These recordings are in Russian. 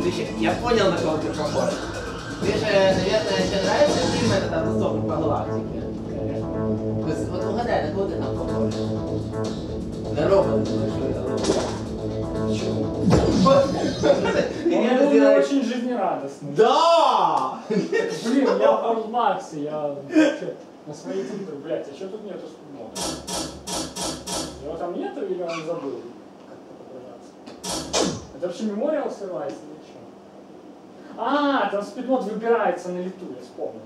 Я понял, на кого ты похож. Ты же, наверное, тебе нравится фильм этот «Отступник по галактике»? Вот угадай, на кого ты там похож? На робота, большой робот. Он очень жизнерадостный. Да! Блин, я в WorldMAX, я вообще на своей цифре, блядь, а что тут нету спидмота? Его там нету или он забыл как-то отображаться? Это вообще мемориал срывается или что? А, там спидмод выбирается на лету, я вспомнил.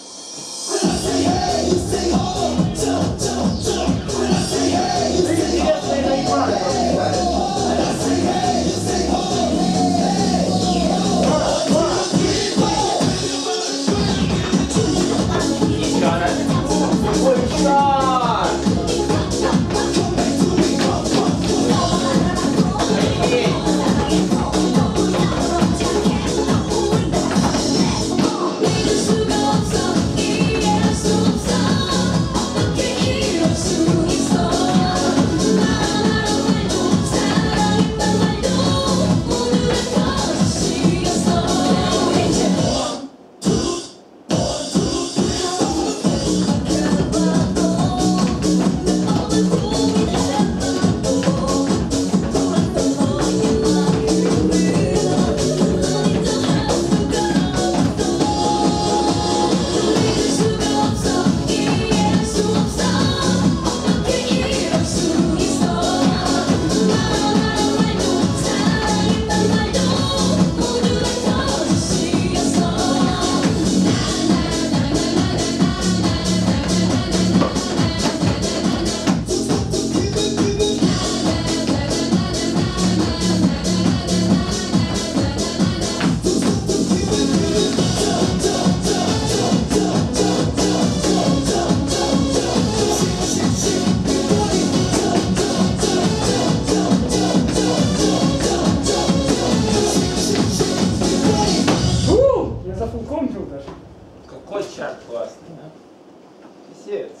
За Fullcombo даже. Какой чат классный, а? Писец.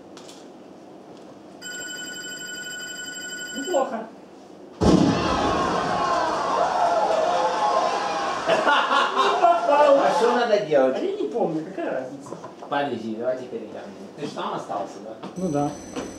Неплохо. А что надо делать? А я не помню, какая разница. Подожди, давайте перейдем. Ты же там остался, да? Ну да.